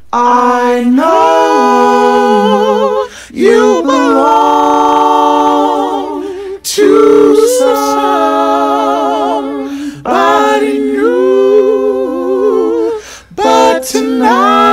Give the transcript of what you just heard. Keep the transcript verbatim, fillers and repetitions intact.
I know you belong to somebody new, but tonight